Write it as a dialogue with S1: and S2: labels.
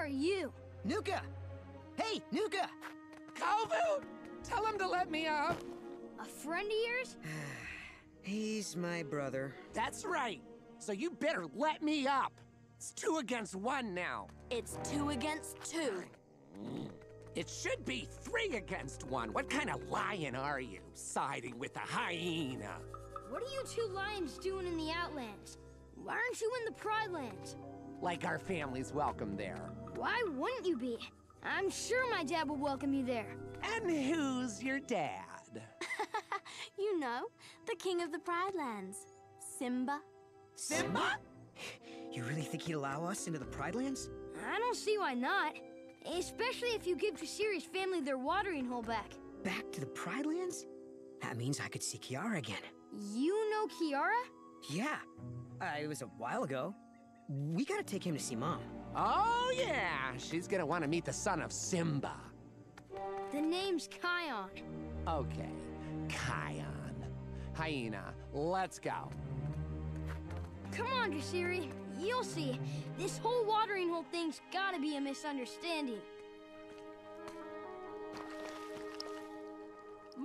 S1: are you?
S2: Nuka! Hey, Nuka!
S3: Kovu! Tell him to let me up.
S1: A friend of yours?
S2: He's my brother.
S3: That's right. So you better let me up. It's 2 against 1 now.
S4: It's 2 against 2.
S3: It should be 3 against 1. What kind of lion are you, siding with a hyena?
S1: What are you two lions doing in the Outlands? Why aren't you in the Pride Lands?
S3: Like our family's welcome there.
S1: Why wouldn't you be? I'm sure my dad will welcome you there.
S3: And who's your dad?
S4: You know, the king of the Pride Lands, Simba.
S3: Simba?
S2: You really think he'd allow us into the Pride Lands?
S1: I don't see why not. Especially if you give Jasiri's family their watering hole back.
S2: Back to the Pride Lands? That means I could see Kiara again.
S1: You know Kiara?
S2: Yeah. It was a while ago. We gotta take him to see Mom.
S3: Oh, yeah. She's gonna want to meet the son of Simba.
S1: The name's Kion.
S3: Okay, Kion. Hyena, let's go.
S1: Come on, Jasiri. You'll see. This whole watering hole thing's gotta be a misunderstanding.